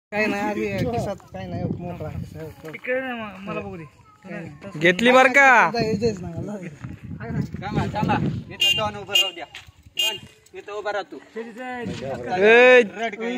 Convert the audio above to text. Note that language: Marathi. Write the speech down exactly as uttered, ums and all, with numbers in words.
काय नाही आधी किसात काय नाही मोकळा इकडे नाही, मला बघू दे. घेतली बर का यायचंच ना मला. थांबा थांबा इथं दोन उभं राहू द्या. इथं उभा राहतो. शेतीचं- ए,